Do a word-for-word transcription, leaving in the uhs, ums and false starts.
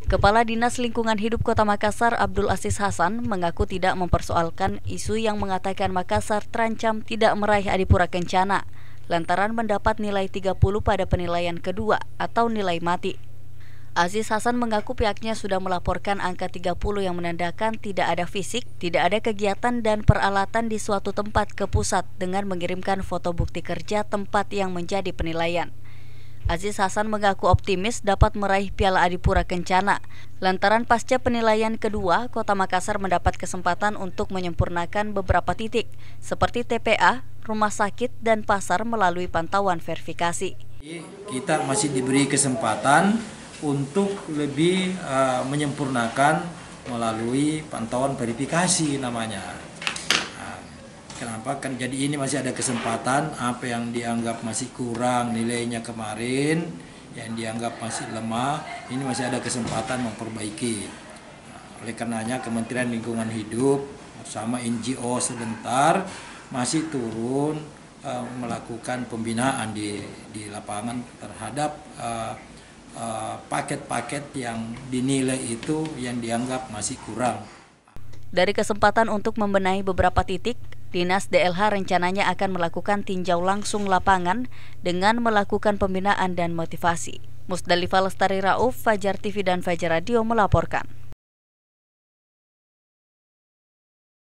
Kepala Dinas Lingkungan Hidup Kota Makassar, Abdul Aziz Hasan, mengaku tidak mempersoalkan isu yang mengatakan Makassar terancam tidak meraih Adipura Kencana lantaran mendapat nilai tiga puluh pada penilaian kedua atau nilai mati. Aziz Hasan mengaku pihaknya sudah melaporkan angka tiga puluh yang menandakan tidak ada fisik, tidak ada kegiatan dan peralatan di suatu tempat ke pusat dengan mengirimkan foto bukti kerja tempat yang menjadi penilaian. Aziz Hasan mengaku optimis dapat meraih Piala Adipura Kencana lantaran pasca penilaian kedua, Kota Makassar mendapat kesempatan untuk menyempurnakan beberapa titik seperti T P A, rumah sakit, dan pasar melalui pantauan verifikasi. Kita masih diberi kesempatan untuk lebih uh, menyempurnakan melalui pantauan verifikasi namanya. Kenapa? Kan jadi ini masih ada kesempatan apa yang dianggap masih kurang nilainya kemarin, yang dianggap masih lemah, ini masih ada kesempatan memperbaiki. Nah, oleh karenanya Kementerian Lingkungan Hidup bersama N G O sebentar masih turun uh, melakukan pembinaan di di lapangan terhadap paket-paket uh, uh, yang dinilai itu yang dianggap masih kurang. Dari kesempatan untuk membenahi beberapa titik, Dinas D L H rencananya akan melakukan tinjau langsung lapangan dengan melakukan pembinaan dan motivasi. Musdalifah Lestari Rauf, Fajar T V dan Fajar Radio melaporkan.